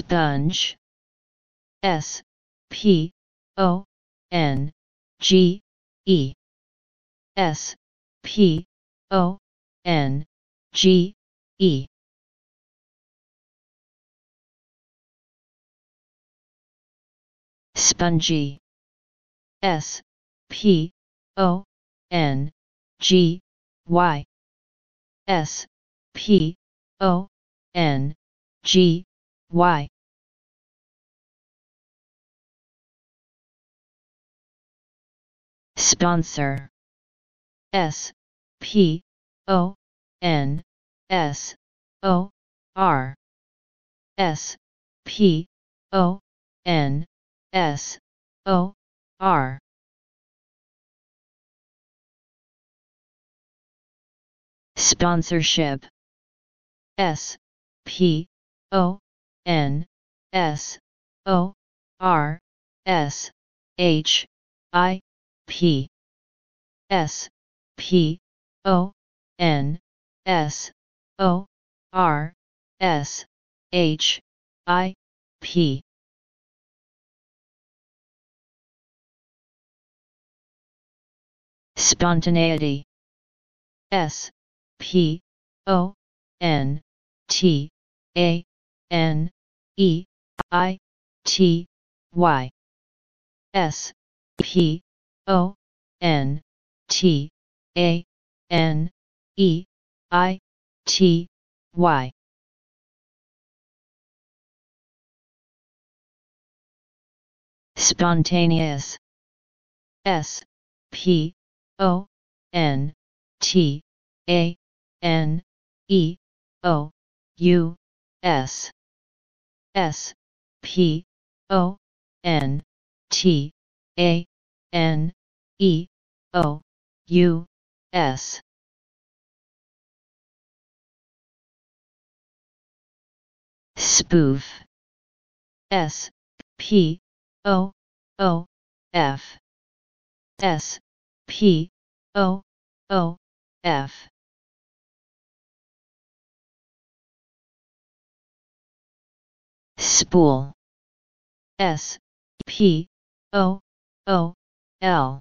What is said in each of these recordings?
sponge, S-P-O-N-G-E, S-P-O-N-G-E. Spongy, S-P-O-N-G-Y, S-P-O-N-G-Y. Sponsor, S-P-O-N-S-O-R, S-P-O-N-S-O-R. Sponsorship, S-P-O-N-S-O-R-S-H-I-P, S-P-O-N-S-O-R-S-H-I-P. Spontaneity, S-P-O-N-T-A-N-E-I-T-Y, S-P-O-N-T-A-N-E-I-T-Y. Spontaneous, S-P-O-N-T-A-N-E-O-U-S, S-P-O-N-T-A-N-E-O-U-S. Spoof, S-P-O-O-F, S-P-O-O-F. Spool, S-P-O-O-L,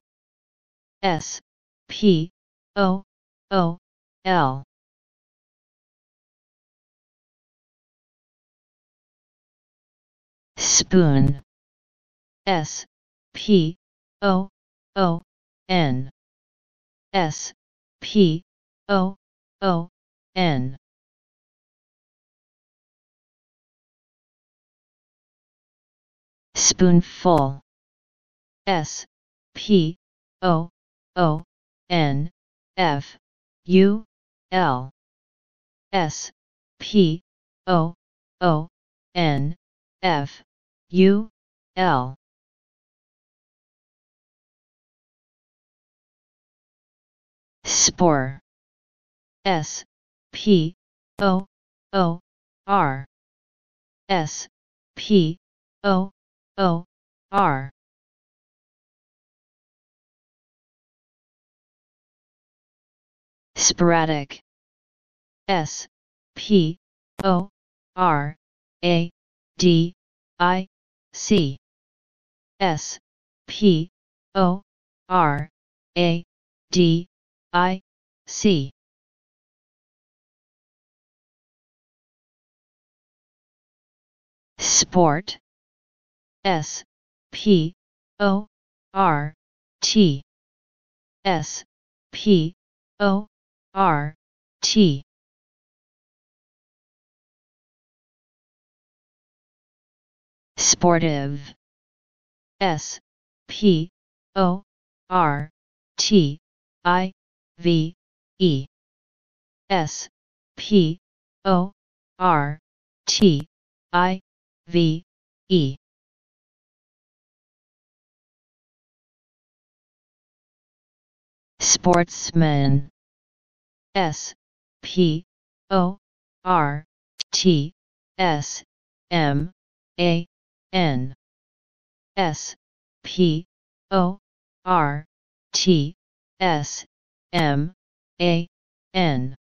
S-P-O-O-L. Spoon, S-P-O-O-N, S-P-O-O-N. Spoonful, S-P-O-O-N-F-U-L, S-P-O-O-N-F-U-L. Spoor, S-P-O-O-R, S-P-O-O-R. Sporadic, S-P-O-R-A-D-I-C, S-P-O-R-A-D-I-C. Sport, S-P-O-R-T, S-P-O-R-T. Sportive, S-P-O-R-T-I-V-E, S-P-O-R-T-I-V-E. Sportsman, S-P-O-R-T-S-M-A-N, S-P-O-R-T-S-M-A-N.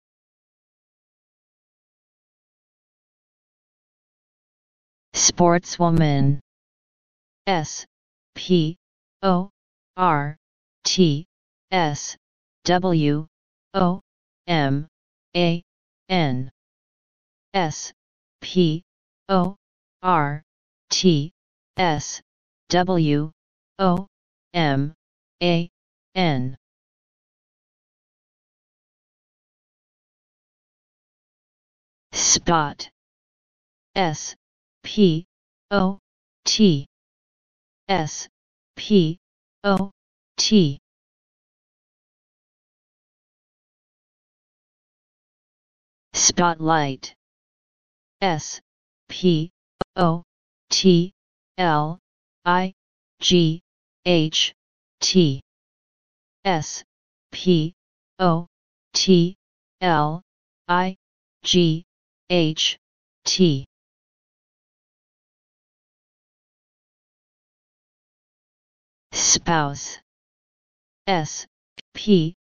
sportswoman, SPORTSWOMAN, SPORTSWOMAN. Spot, SPOT, spotlight, SPOTLIGHT, SPOTLIGHT. Spouse, SPOUSE,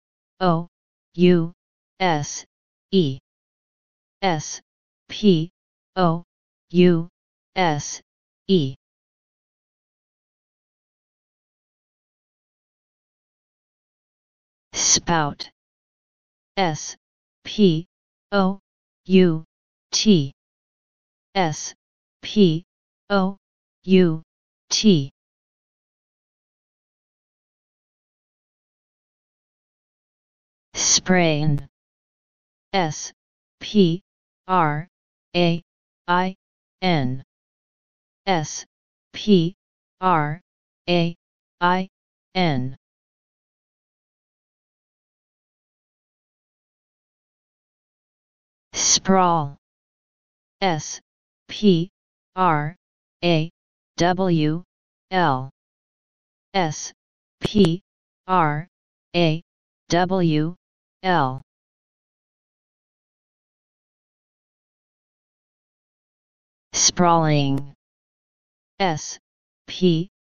SPOUSE. Spout, SPOUT, SPOUT. Sprain, SPRAIN, SPRAIN. Sprawl, SPRAWL, SPRAWL. Sprawling, SPRAWLING,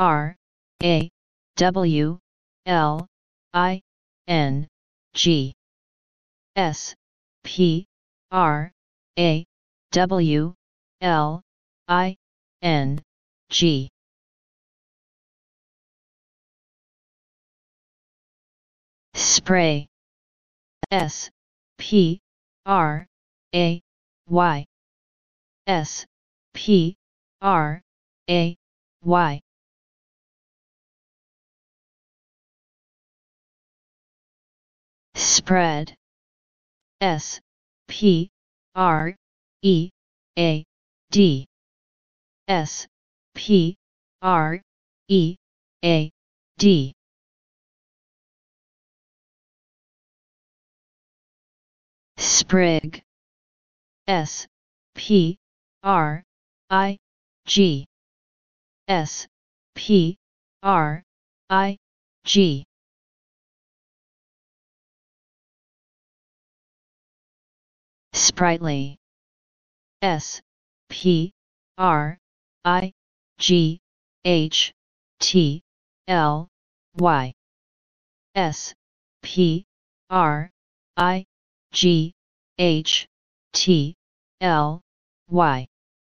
SPRAWLING. Spray, SPRAY, SPRAY. Spread, SPREAD, SPREAD. Sprig, SPRIG, SPRIG. Sprightly, SPRIGHTLY, SPRIGHTLY.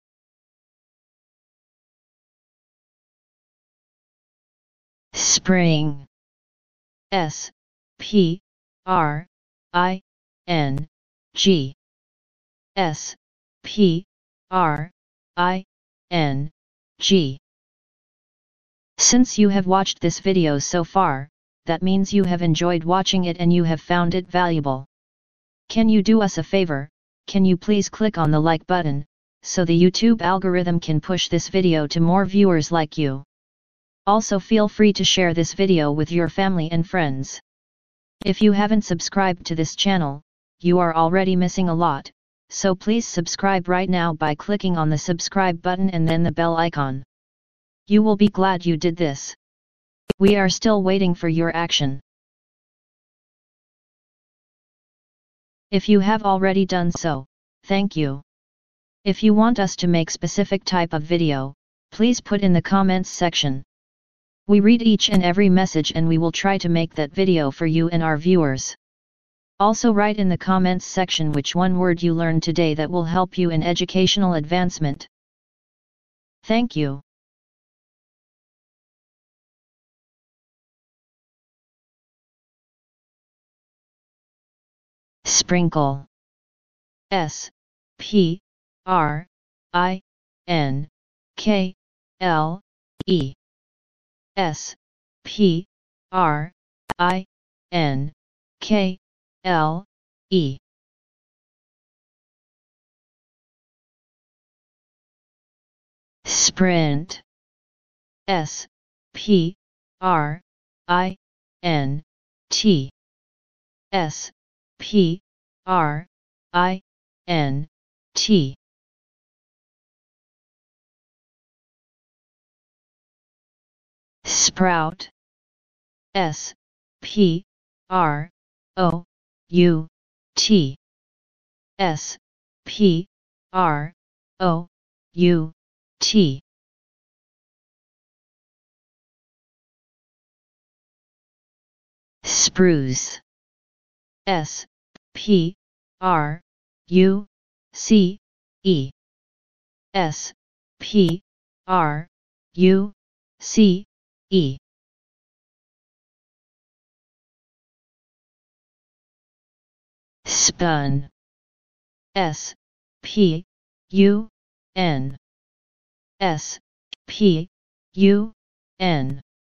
Spring, SPRING, SPRING. Since you have watched this video so far, that means you have enjoyed watching it and you have found it valuable. Can you do us a favor? Can you please click on the like button, so the YouTube algorithm can push this video to more viewers like you. Also feel free to share this video with your family and friends. If you haven't subscribed to this channel, you are already missing a lot, so please subscribe right now by clicking on the subscribe button and then the bell icon. You will be glad you did this. We are still waiting for your action. If you have already done so, thank you. If you want us to make specific type of video, please put in the comments section. We read each and every message and we will try to make that video for you and our viewers. Also write in the comments section which one word you learned today that will help you in educational advancement. Thank you. Sprinkle. S P R I N K L E. S P R I N K L E. Sprint. S P R I N T. S P R I N T. Sprout. S P R O U T. S P R O U T. Spruce. S P R U C E. S P R U C E. Spun. S P U N. S P U N.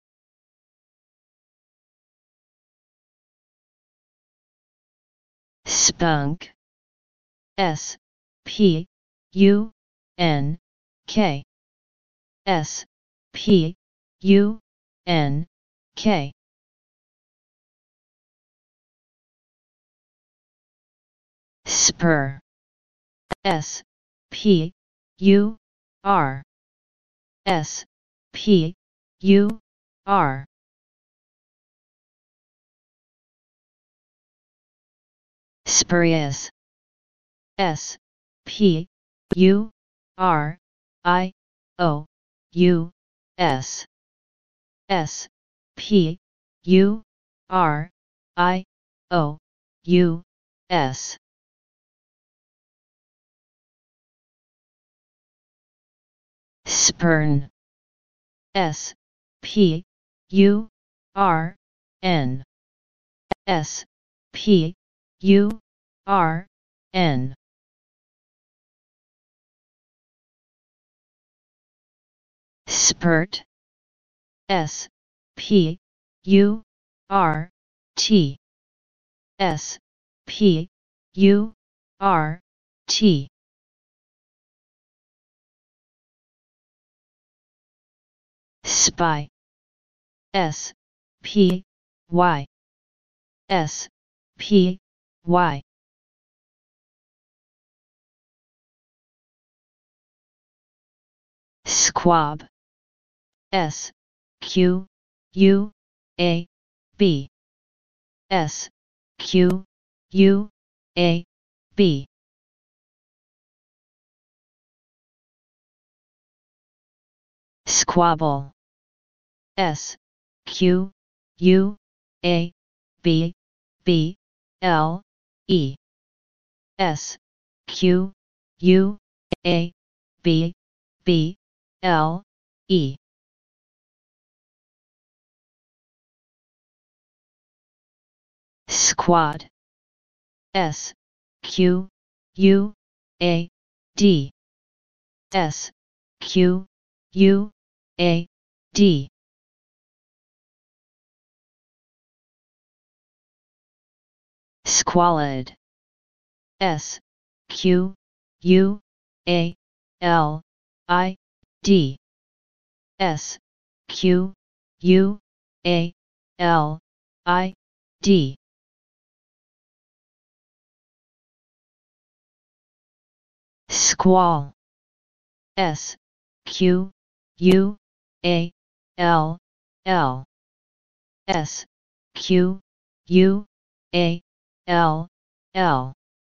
Spunk. S P U N K. S P U N K. Spur. S P U R. S P U R. Spurious. S P U R I O U S. S P U R I O U S. Spurn. S P U R N. S P U R N. Spurt. S P U R T. S P U R T. Spy. S P Y. S P Y. Squab. S Q U A B. S Q U A B. Squabble. S Q U A B B L E. S Q U A B B L E. Squad. S Q U A D. S Q U A D. Squalid. S Q U A L I D. S Q U A L I D. Squall. S Q U A L L. S Q U A L L.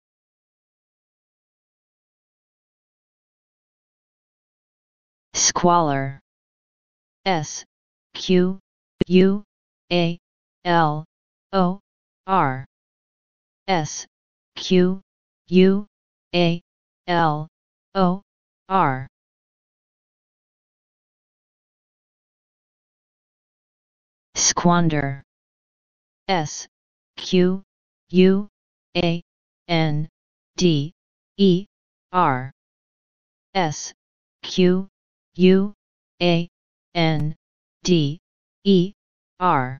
Squalor. S Q U A L O R. S Q U A L O R. Squander. S Q U A N D E R. S Q U A N D E R.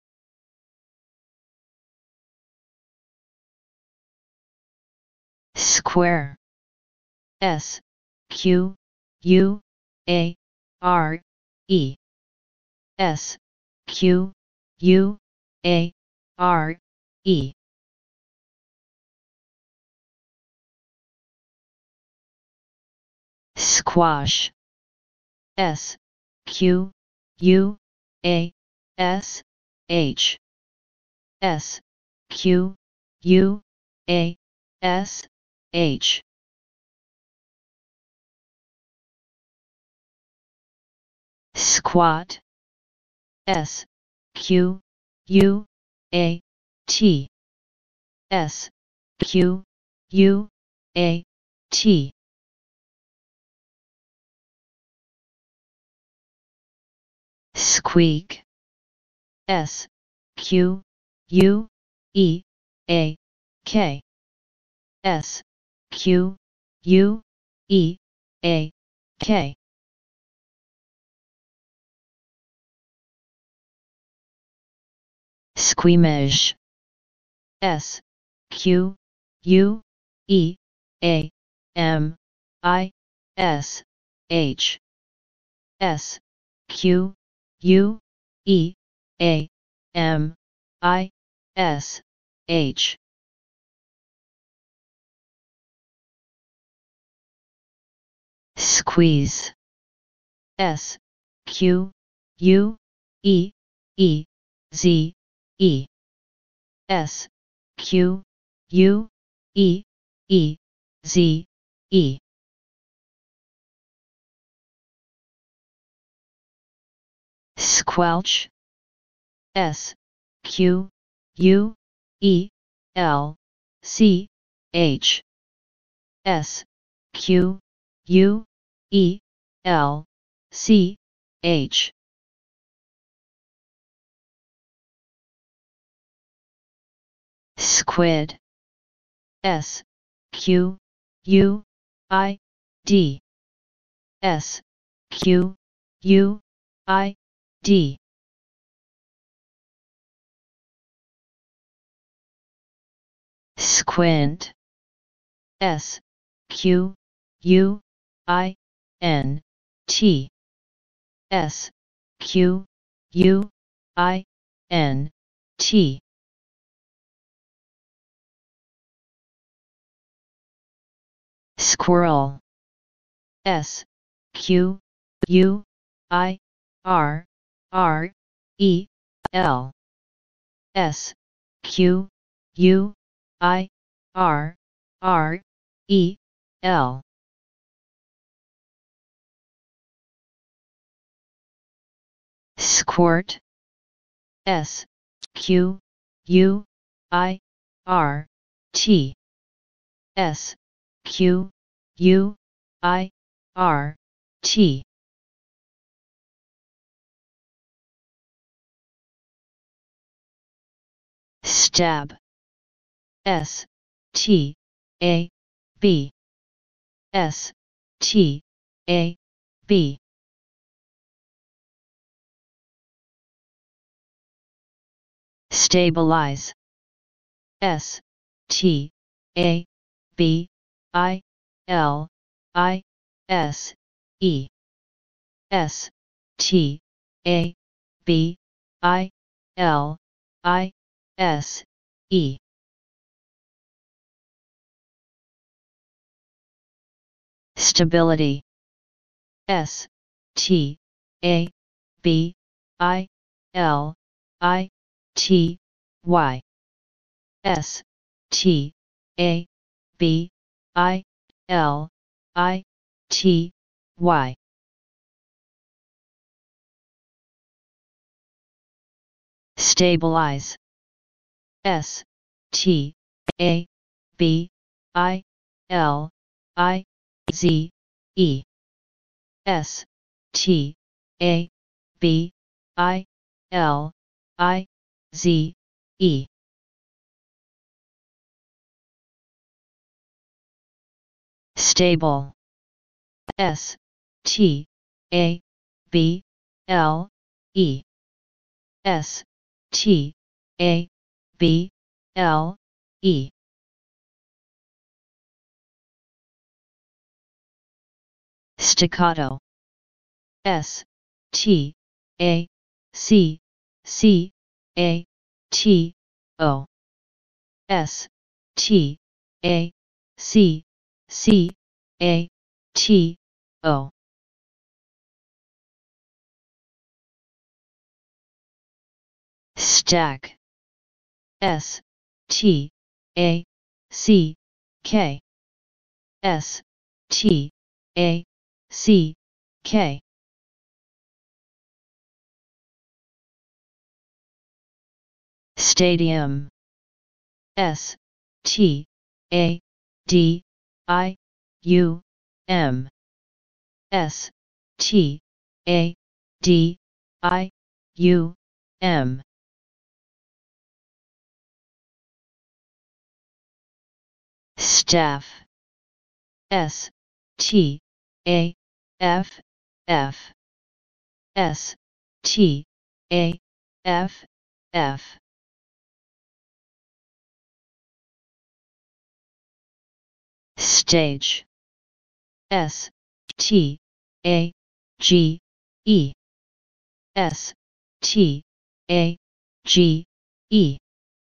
Square. S Q U A R E. S Q U A R E. Squash. S Q U A S H. S Q U A S H. Squat. S Q U A T. S Q U A T. Squeak. S Q U E A K. S Q U E A K. Squeamish. S Q U E A M I S H. S Q U E A M I S H. Squeeze. S Q U E E Z E. S Q U E E Z E. Squelch. S Q U E L C H. S Q U E L C H. Squid. S Q U I D. S Q U I D. Squint. S Q U I N T. S Q U I N T. Squirrel. S Q U I R R E L. S Q U I R R E L. Squirt. S Q U I R T. S Q U I R T. Stab. S T A B. S T A B. Stabilize. S T A B I L I S E. S T A B I L I S E. Stability. S T A B I L I T Y. S T A B I L I T Y. Stabilize. S T A B I L I Z E. S T A B I L I Z E. Stable. S T A B L E. S T A B L E. Staccato. S T A C C A T O. S T A C C A T O. Stack. S T A C K. S T A C K. Stadium. S T A D I U M. S T A D I U M. Staff. S T A F F. S T A F F. Stage. S T A G E. S T A G E.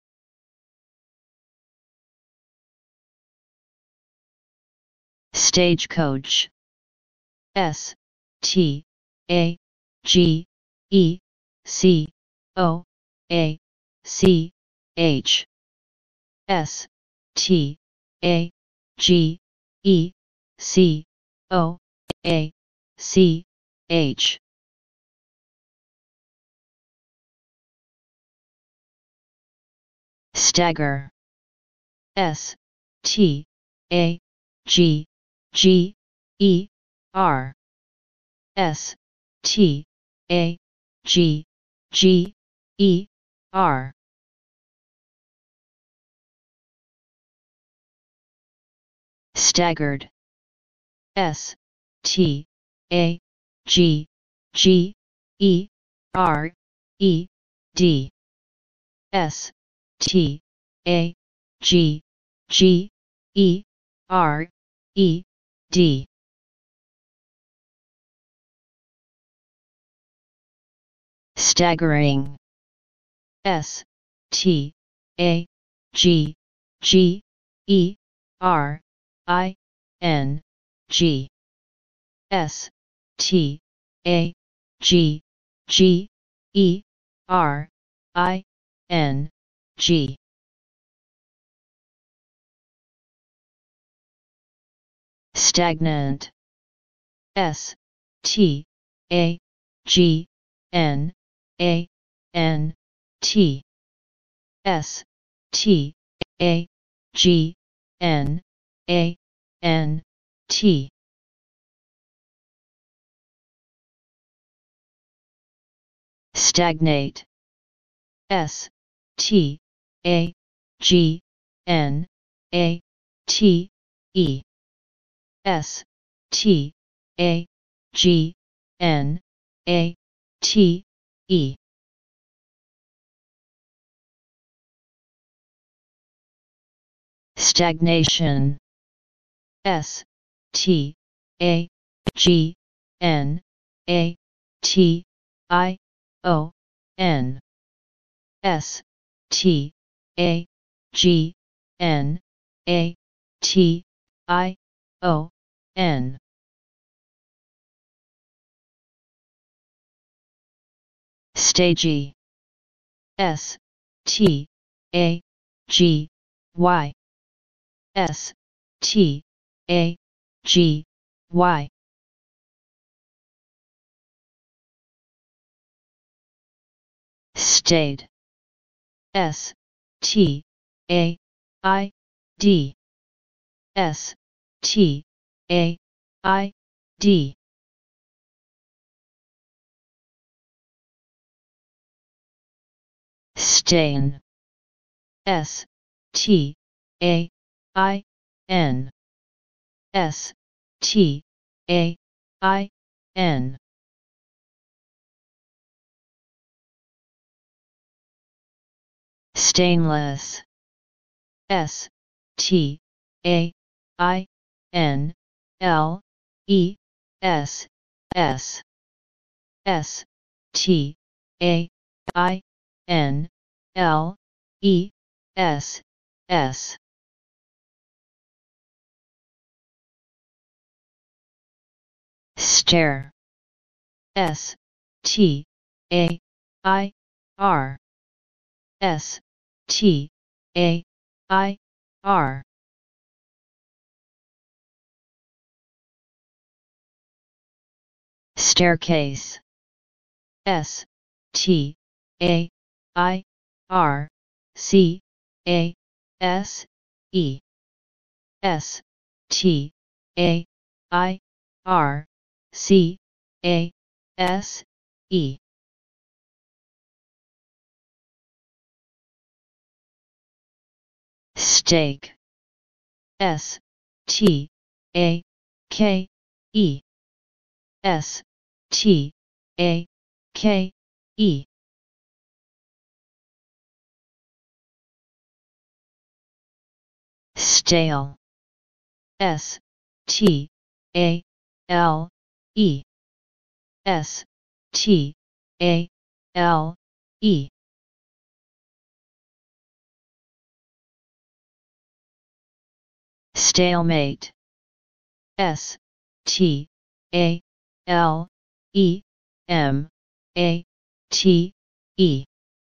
Stagecoach. S T A G E C O A C H. S T A G E C O A C H. Stagger. S T A G G E R. S T A G G E R. Staggered. S T A G G E R E D. S T A G G E R E D. Staggering. S T A G G E R I N G. S T A G G E R I N G. Stagnant. S T A G N A N T. S T A G N A N T. Stagnate. S T A G N A T E. S T A G N A T E. Stagnation. S T A G N A T I O N. S T A G N A T I O N. Stagey. S T A G Y. S T A G Y. Stayed. S T A I D. S T A I D. Stain. S-T-A-I-N. S-T-A-I-N. Stainless. S-T-A-I-N-L-E-S-S. S-T-A-I-N-L-E-S-S. Stare. S-T-A-I-R. S-T-A-I-R. Staircase. S-T-A-I-R-C-A-S-E. S-T-A-I-R-C-A-S-E. Stake. S-T-A-K-E. S-T-A-K-E. Stale. S-T-A-L-E. S-T-A-L-E. Stalemate. S-T-A-L-E-M-A-T-E.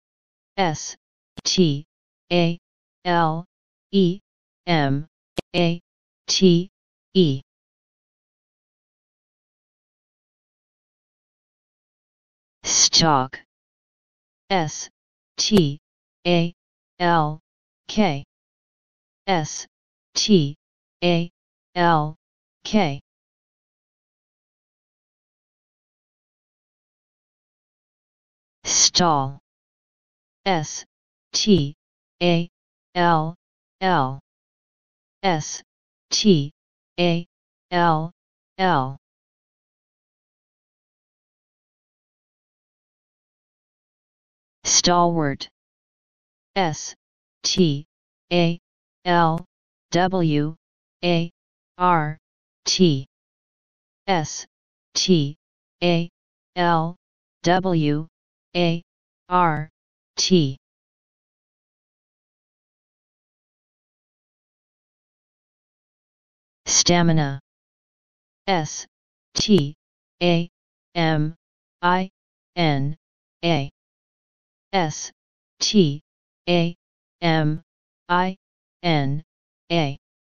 S-T-A-L-E-M-A-T-E. Stock. S-T-A-L-K. S-T-A-L-K. Stall. S-T-A-L-L. S-T-A-L-L. Stalwart. S-T-A-L-W-A-R-T. S-T-A-L-W-A-R-T. Stamina. S-T-A-M-I-N-A. S-T-A-M-I-N-A.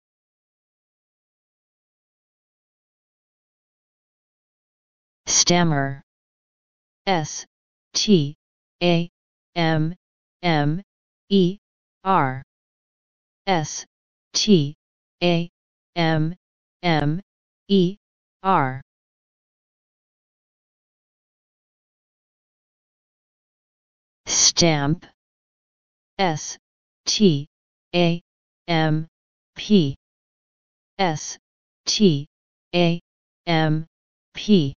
Stammer. S-T-A-M-M-E-R. S-T-A-M-M-E-R. Stamp. S-T-A-M-P. S-T-A-M-P.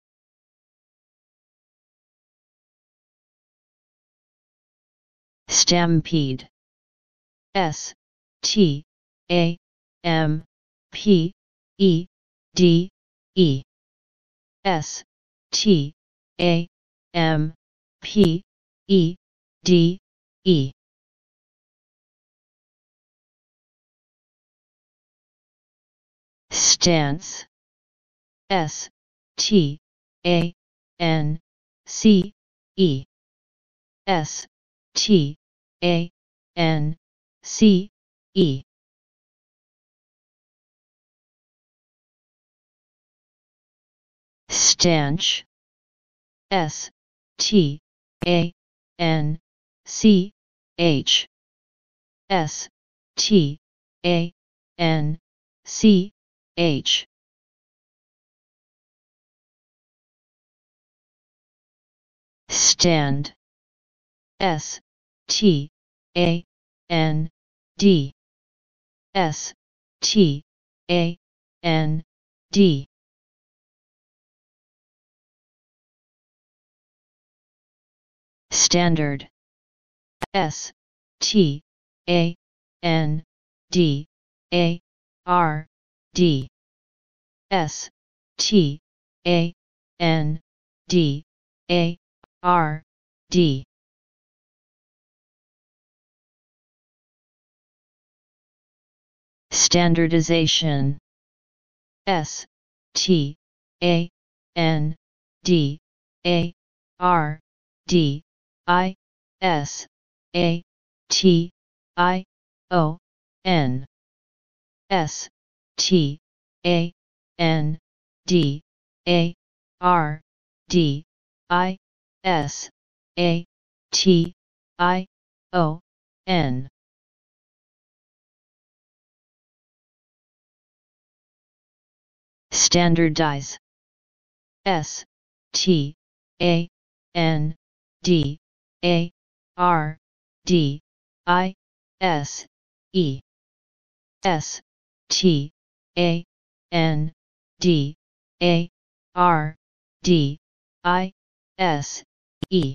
Stampede. S-T-A-M-P-E-D-E. S-T-A-M-P-E-D-E. Stance. S-T-A-N-C-E. S-T-A-N-C-E. Stanch. S-T-A-N-C-H. S-T-A-N-C-H. Stand. S-T-A-N-D. T A N D S T A N D. Standard. S T A N D A R D S T A N D A R D. Standardization. S T A N D A R D I S A T I O N. S T A N D A R D I S A T I O N. Standardize. S T A N D A R D I S E. S T A N D A R D I S E.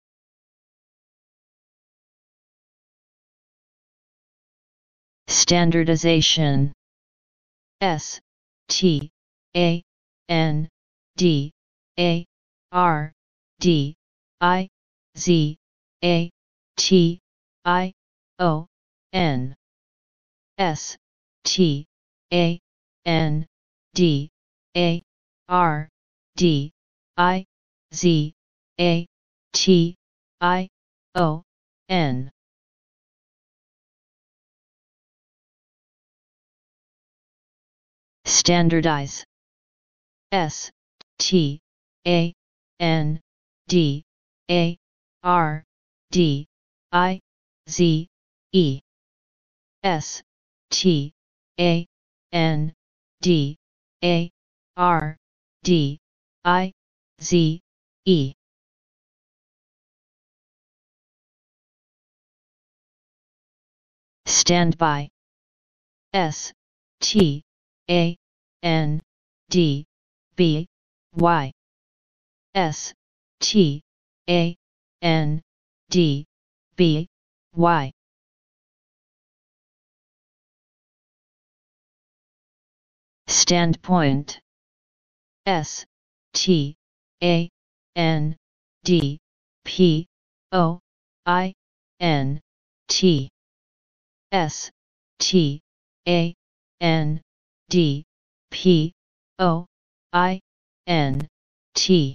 Standardization. S T A N D A R D I Z A T I O N. S T A N D A R D I Z A T I O N. Standardize. S T A N D A R D I Z E. S T A N D A R D I Z E. Standby. S T A N D B Y. S T A N D B Y. Standpoint. S T A N D P O I N T. S T A N D P O I N T.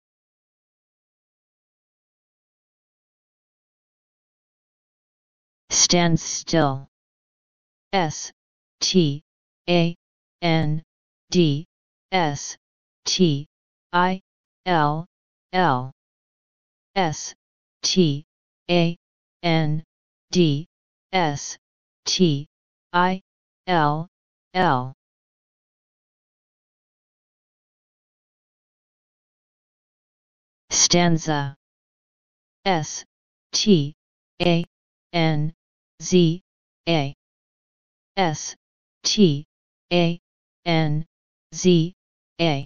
Stand still. S T A N D S T I L L. S T A N D S T I L L. Stanza. S T A N Z A. S T A N Z A.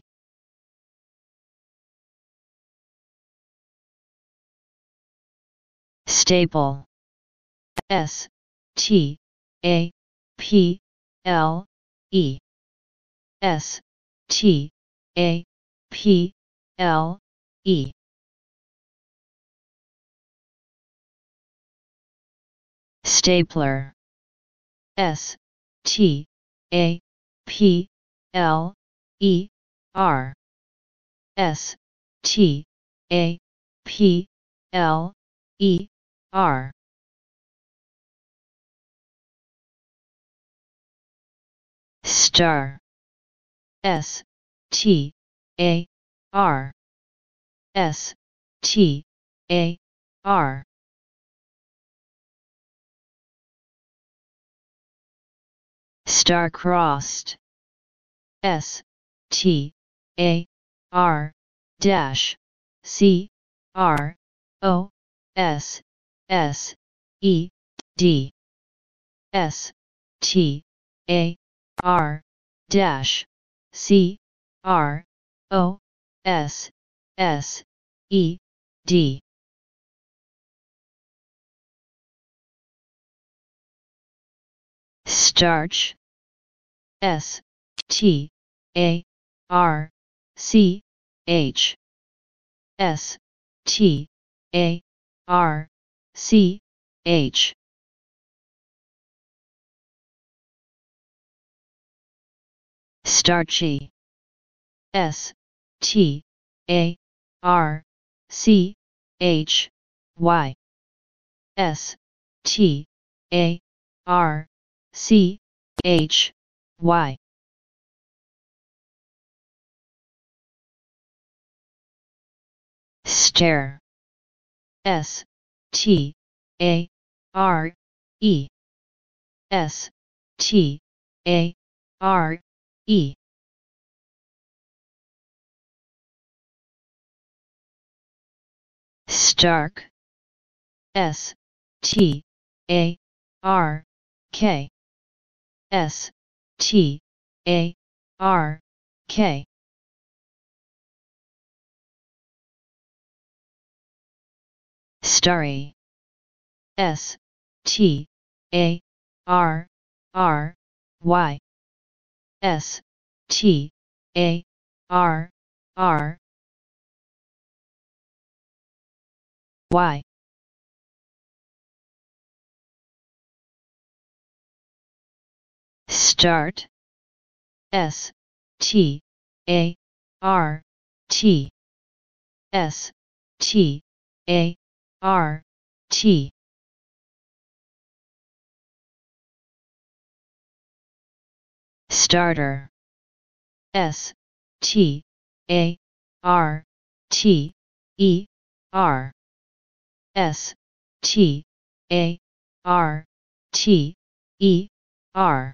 Staple. S T A P L E. S T A P L E. Stapler. S T A P L E R. S T A P L E R. Star. S T A R. S T A R. Star-crossed. S T A R dash C R O S S E D S T A R dash C R O S S E D. Starch. S T A R C H S T A R C H. Starchy. S T A R C H Y S T A R C H Y. Stare. S T A R E S T A R E. Stark. S T A R K S T A R K. Starry. S T A R R Y S T A R R Y. Start. S T A R T S T A R T. Starter. S T A R T E R S T A R T E R.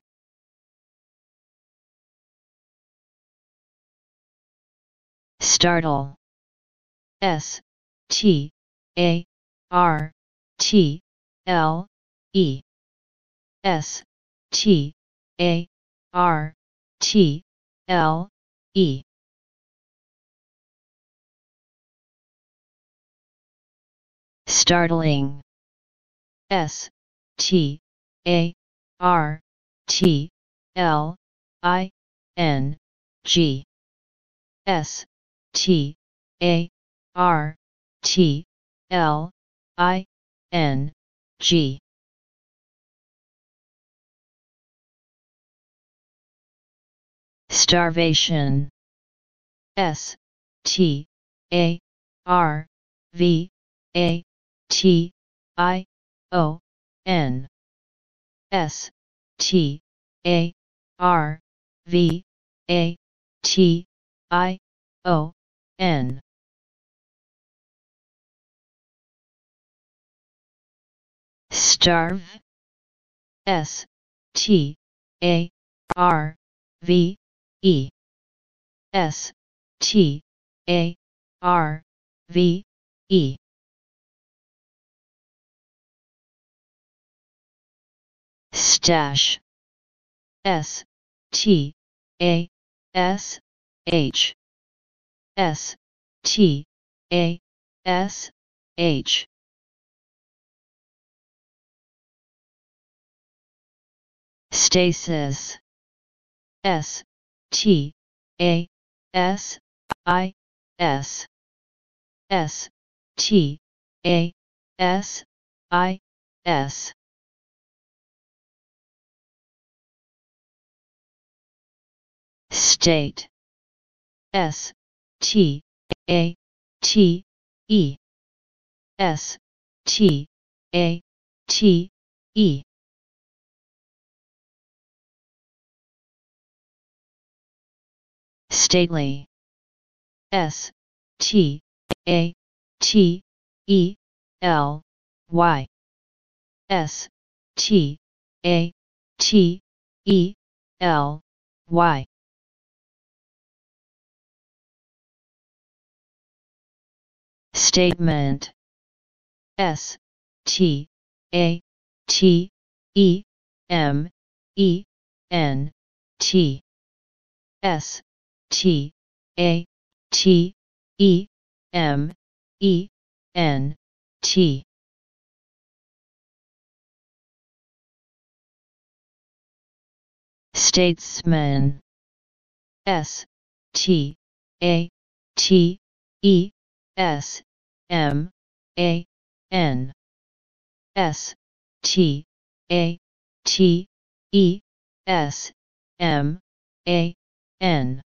Startle. S T A R T L E S T A R T L E. Startling. S T A R T L I N G S T A R T L I N G. Starvation. S T A R V A T I O N S T A R V A T I O N. Starve. S T A R V E S T A R V E. Stash. S T A S H S T A S H. Stasis. S T A S I S S T A S I S. State. S T A T E S T A T E. Stately. S T A T E L Y S T A T E L Y. Statement. S T A T E M E N T S T A T E M E N T. Statesman. S T A T E S M A N S T A T E S M A N.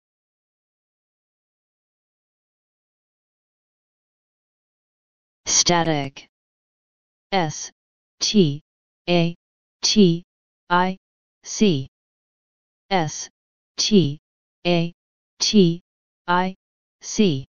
Static. S T A T I C S T A T I C.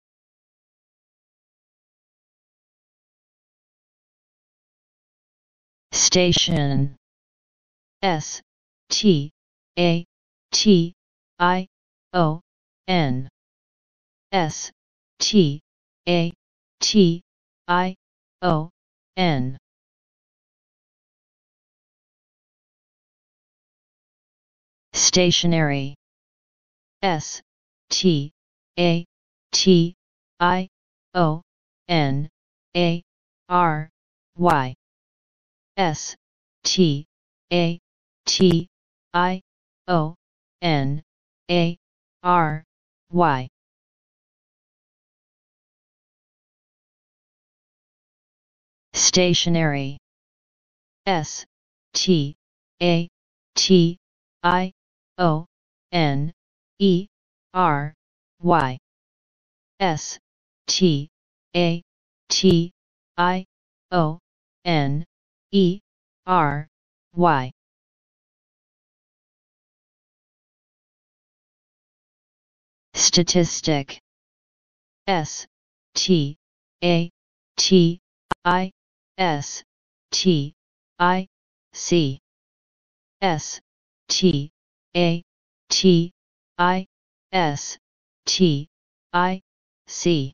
Station. S T A T I O N S T A T I O N. Stationary. S T A T I O N A R Y S T A T I O N A R Y. Stationary. S T A T I O N E R Y S T A T I O N E R Y. Statistic. S T A T I S T I C S T A T I S T I C.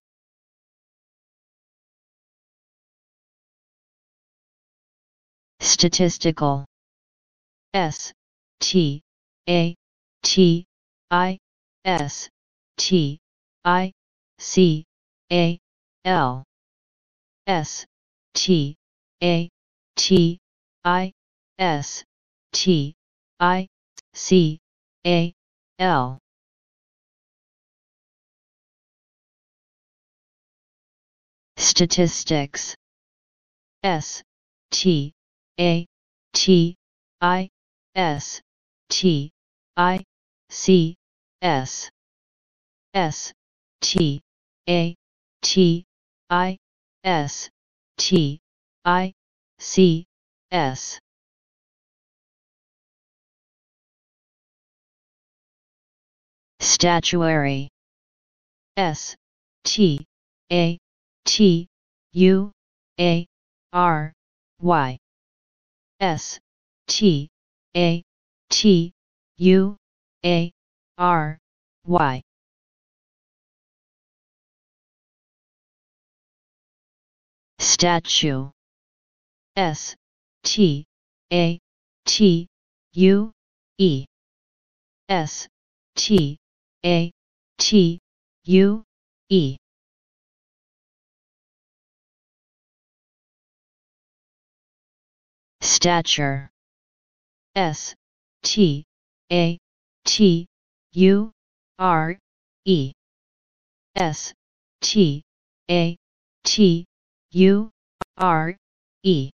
Statistical. S T A T I S T I C A L S T A T I S T I C A L. Statistics. S T A T I S T I C S S T A T I S T I C S. Statuary. S T A T U A R Y S T A T U A R Y. Statue. S T A T U E S T A T U E. Stature. S T A T U R E S T A T U R E.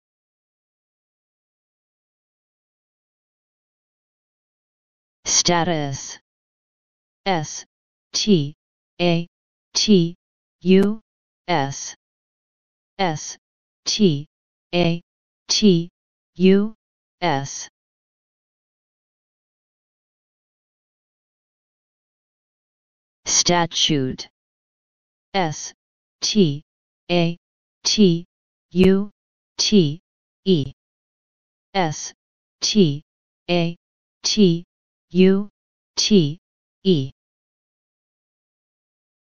Status. S T A T U S S T A T U S. Statute. S T A T U T E S T A T U T E.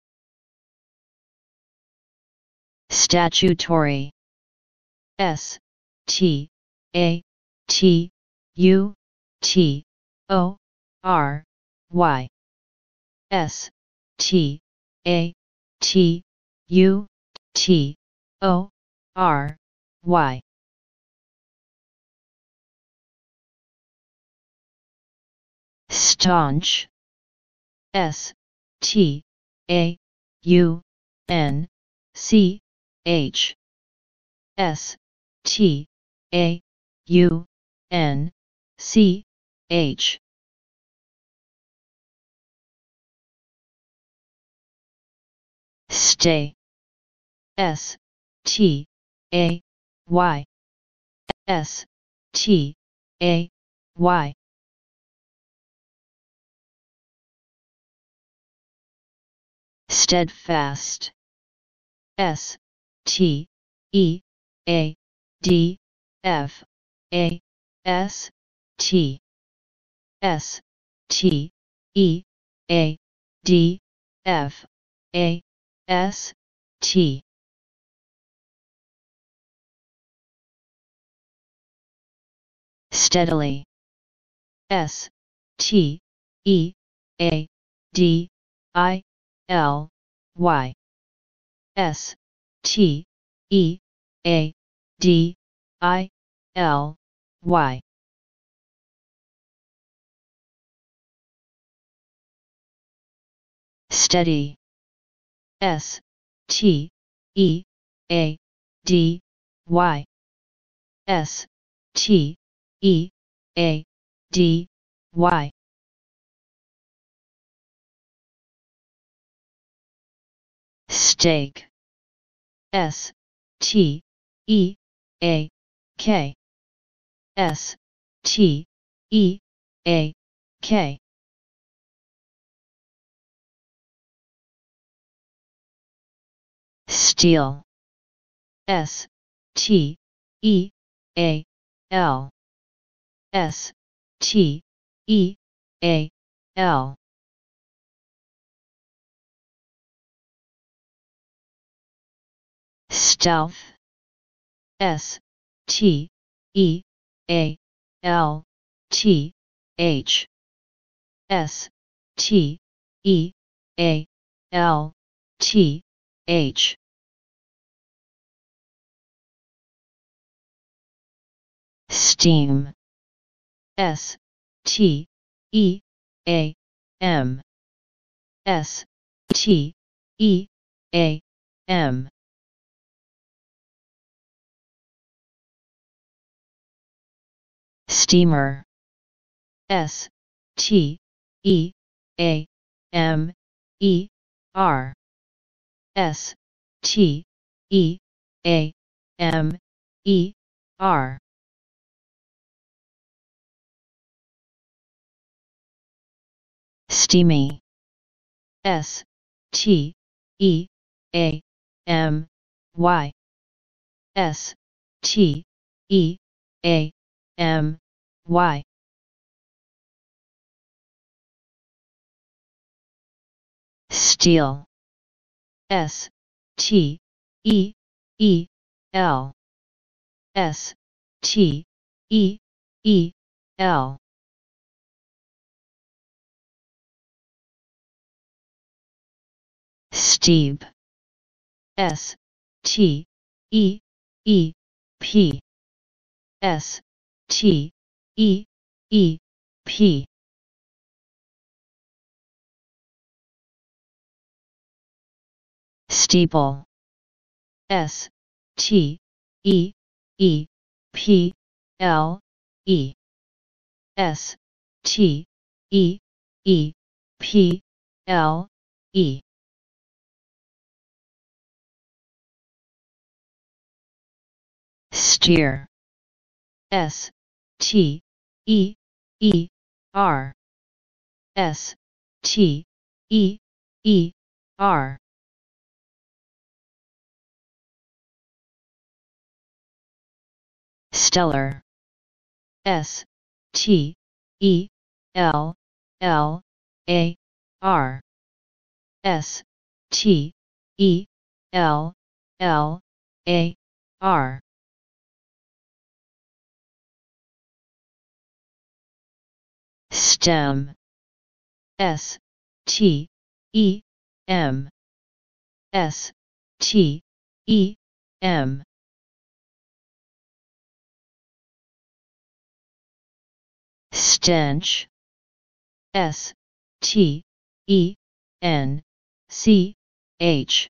Statutory. S T A T U T O R Y. S T A T U T O R Y. Staunch. S T A U N C H. S T A U N C H. Stay. S T A Y. S T A Y. Steadfast. S T E A D F A S T. S T E A D F A S T. Steadily. S T E A D I L Y. S T E A D I L Y. Steady. S T E A D Y. S T E A D Y. Stake. S T E A K. S T E A K. Steel. S T E A L. S T E A L. Stealth. S T E A L T H. S T E A L T H. Steam. S T E A M. S T E A M. Steamer. S T E A M E R. S T E A M E R. Steamy. S T E A M Y. S T E A M Y. Steel. S T E E L. S T E E L. Steep. S T E E P. S T E E P. Steeple. S T E E P L E. S T E E P L E. Steer. S T E E R. S T E E R. Stellar. S T E L L A R. S T E L L A R. stem, S-T-E-M, S-T-E-M. Stench, S-T-E-N-C-H,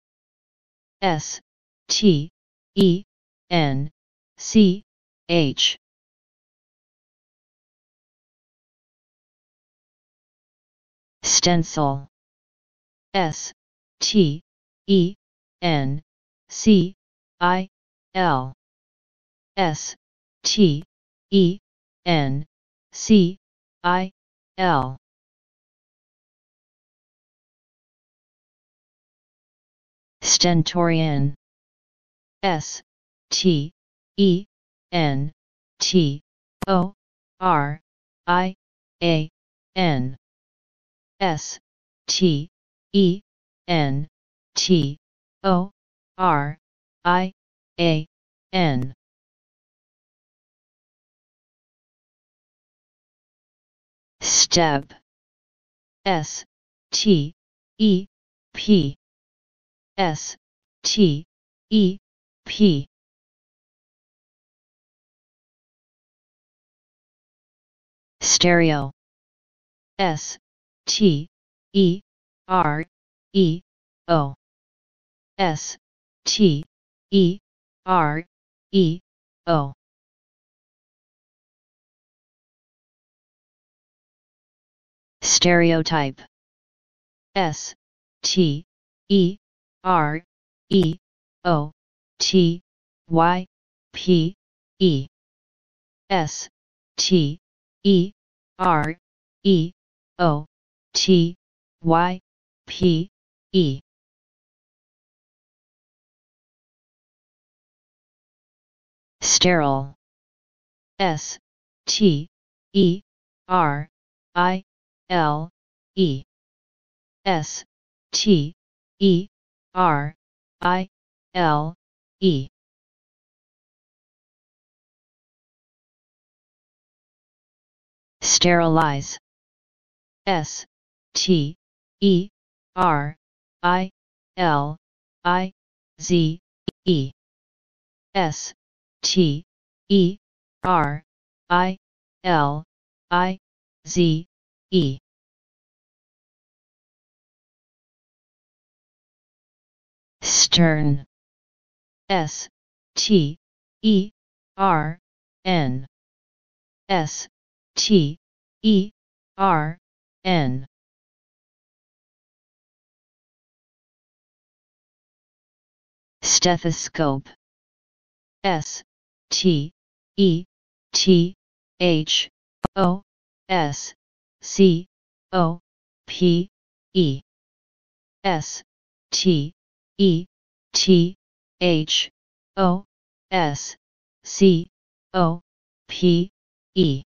S-T-E-N-C-H. Stencil, S-T-E-N-C-I-L, S-T-E-N-C-I-L. Stentorian, S-T-E-N-T-O-R-I-A-N, S-T-E-N-T-O-R-I-A-N. Step, S-T-E-P, S-T-E-P. Stereo, S-T-E-R-E-O, S-T-E-R-E-O. Stereotype, S-T-E-R-E-O-T-Y-P-E, S-T-E-R-E-O-T-Y-P-E. Sterile, S-T-E-R-I-L-E, S-T-E-R-I-L-E. Sterilize, S-T-E-R-I-L-I-Z-E, S-T-E-R-I-L-I-Z-E. Stern, S-T-E-R-N, S-T-E-R-N. Stethoscope, S-T-E-T-H-O-S-C-O-P-E, S-T-E-T-H-O-S-C-O-P-E.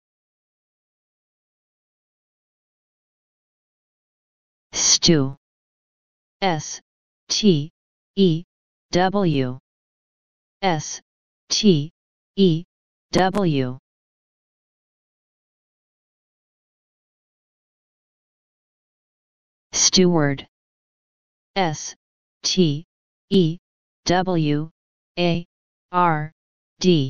Stew, S-T-E-W, S-T-E-W. Steward, S-T-E-W-A-R-D,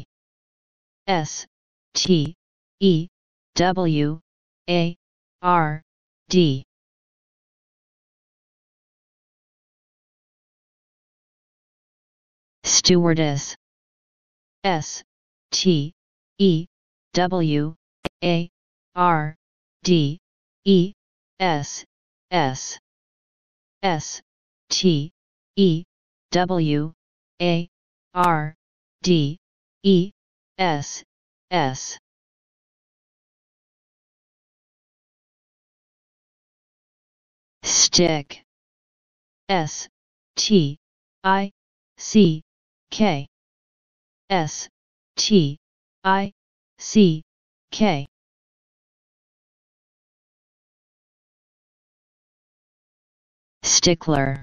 S-T-E-W-A-R-D. Stewardess, S-T-E-W-A-R-D-E-S-S, S-T-E-W-A-R-D-E-S-S. Stick, S-T-I-C-K, S-T-I-C-K. Stickler,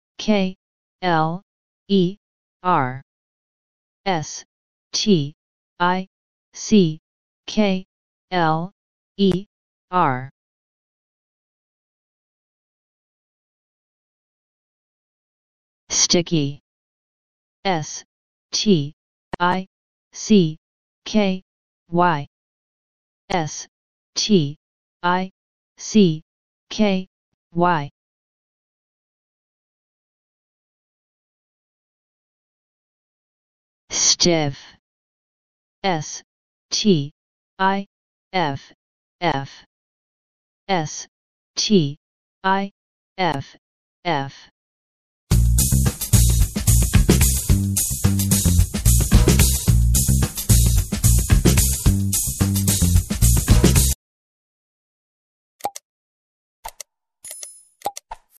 S-T-I-C-K-L-E-R, S-T I C K L E R. Sticky. S T I C K Y. S T I C K Y. Stiff. S T I F F. S T I F F.